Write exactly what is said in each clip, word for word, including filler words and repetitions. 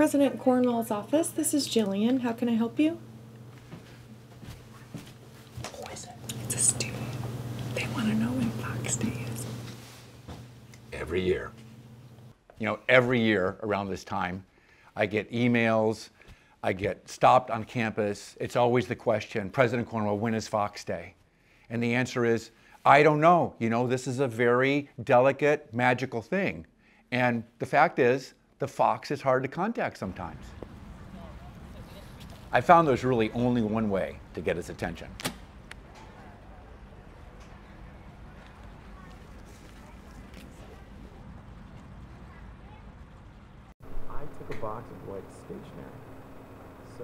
President Cornwall's office. This is Jillian. How can I help you? Poison. It's a student. They want to know when Fox Day is. Every year. You know, every year around this time, I get emails, I get stopped on campus. It's always the question, President Cornwall, when is Fox Day? And the answer is, I don't know. You know, this is a very delicate, magical thing. And the fact is, the fox is hard to contact sometimes. I found there's really only one way to get his attention. I took a box of white stationery. So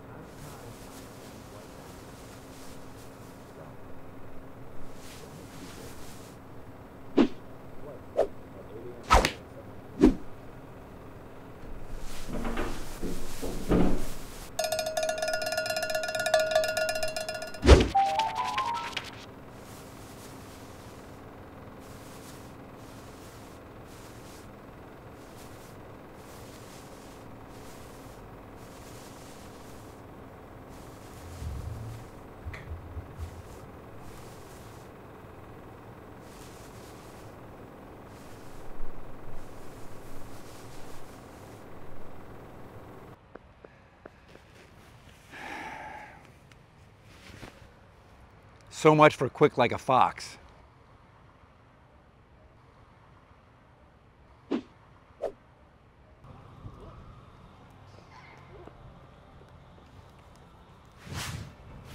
So much for quick like a fox.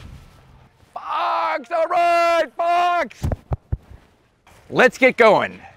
Fox, all right, Fox! Let's get going.